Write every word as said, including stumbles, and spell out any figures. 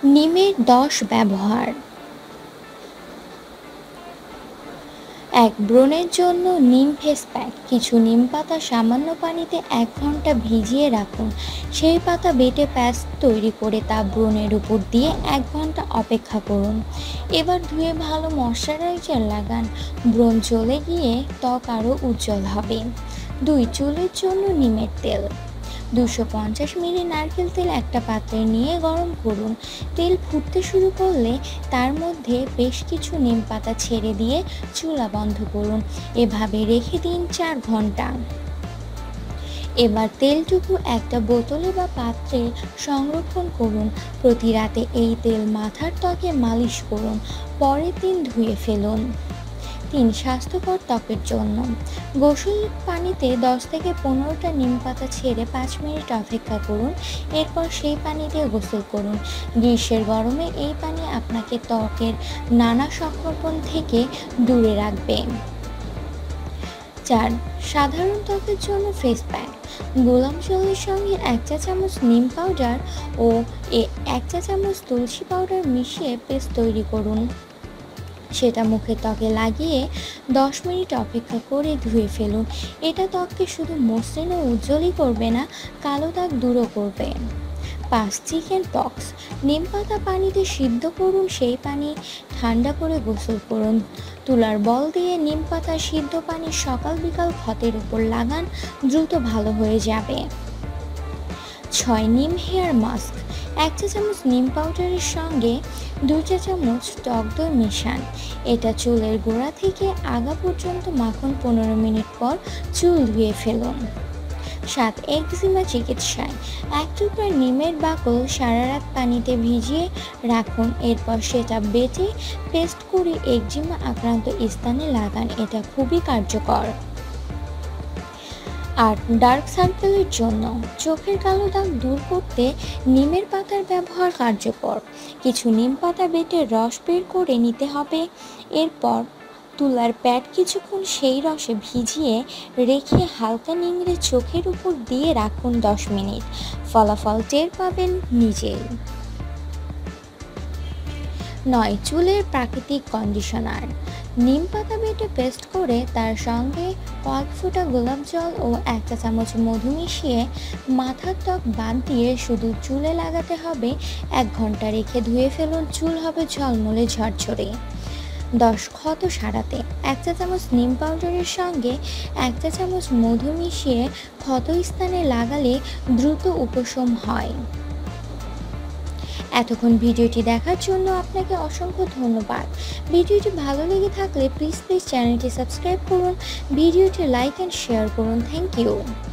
নিমের দশ ব্যবহার। এক ব্রণের জন্য নিম ফেস প্যাক। কিছু নিম পাতা সামান্য পানিতে এক ঘন্টা ভিজিয়ে রাখুন। সেই পাতা বেটে পেস্ট তৈরি করে তা ব্রণের উপর দিয়ে এক ঘন্টা অপেক্ষা করুন। এবার ধুয়ে ভালো ময়শ্চারাইজার লাগান। ব্রণ চলে গিয়ে ত্বক আরও উজ্জ্বল হবে। দুই চুলের জন্য নিমের তেল। দুশো পঞ্চাশ মিলি নারকেল তেল একটা পাত্রে নিয়ে গরম করুন। তেল ফুটতে শুরু করলে তার মধ্যে বেশ কিছু নিম পাতা ছেড়ে দিয়ে চুলা বন্ধ করুন। এভাবে রেখে দিন চার ঘন্টা। এবার তেলটুকু একটা বোতলে বা পাত্রে সংরক্ষণ করুন। প্রতি রাতে এই তেল মাথার ত্বকে মালিশ করুন, পরের দিন ধুয়ে ফেলুন। তিন স্বাস্থ্যকর ত্বকের জন্য গোসল পানিতে দশ থেকে পনেরোটা নিম পাতা ছেড়ে পাঁচ মিনিট অপেক্ষা করুন। এরপর সেই পানি দিয়ে গোসল করুন। গ্রীষ্মের গরমে এই পানি আপনাকে ত্বকের নানা সংক্রমণ থেকে দূরে রাখবে। চার সাধারণ ত্বকের জন্য ফেস প্যাক। গোলাপ জলের সঙ্গে এক চা চামচ নিম পাউডার ও এক চা চামচ তুলসী পাউডার মিশিয়ে পেস্ট তৈরি করুন। সেটা মুখে ত্বকে লাগিয়ে দশ মিনিট অপেক্ষা করে ধুয়ে ফেলুন। এটা ত্বককে শুধু মসৃণ ও উজ্জ্বলই করবে না, কালো দাগ দূরও করবে। পাঁচ চিকেন পক্স। নিম পাতা পানিতে সিদ্ধ করুন, সেই পানি ঠান্ডা করে গোসল করুন। তুলার বল দিয়ে নিম পাতা সিদ্ধ পানি সকাল বিকাল ক্ষতের উপর লাগান, দ্রুত ভালো হয়ে যাবে। ছয় নিম হেয়ার মাস্ক। এক চা চামচ নিম পাউডারের সঙ্গে দুই চা চামচ টক দই মেশান। এটা চুলের গোড়া থেকে আগা পর্যন্ত মাখন। পনেরো মিনিট পর চুল ধুয়ে ফেলুন। সাত একজিমা চিকিৎসায়। এক টুকরা নিমের বাকল সারা রাত পানিতে ভিজিয়ে রাখুন। এরপর সেটা বেটে পেস্ট করে একজিমা আক্রান্ত স্থানে লাগান। এটা খুবই কার্যকর। আর ডার্ক সার্কেলের জন্য চোখের কালো দাগ দূর করতে নিমের পাতার ব্যবহার কার্যকর। কিছু নিম পাতা বেটে রস বের করে নিতে হবে। এরপর তুলার প্যাড কিছুক্ষণ সেই রসে ভিজিয়ে রেখে হালকা নিংড়ে চোখের উপর দিয়ে রাখুন দশ মিনিট। ফলাফল টের পাবেন নিজেই। নয় চুলের প্রাকৃতিক কন্ডিশনার। নিম পাতা বেটে পেস্ট করে তার সঙ্গে কয়েক ফোঁটা গোলাপ জল ও এক চা চামচ মধু মিশিয়ে মাথার ত্বক বাদ দিয়ে শুধু চুলে লাগাতে হবে। এক ঘন্টা রেখে ধুয়ে ফেলুন। চুল হবে ঝলমলে ঝরঝরে। দশ ক্ষত সারাতে। এক চা চামচ নিম পাউডারের সঙ্গে এক চা চামচ মধু মিশিয়ে ক্ষত স্থানে লাগালে দ্রুত উপশম হয়। এতক্ষণ ভিডিওটি দেখার জন্য আপনাকে অসংখ্য ধন্যবাদ। ভিডিওটি ভালো লেগে থাকলে প্লিজ প্লিজ চ্যানেলটি সাবস্ক্রাইব করুন, ভিডিওটি লাইক অ্যান্ড শেয়ার করুন। Thank you.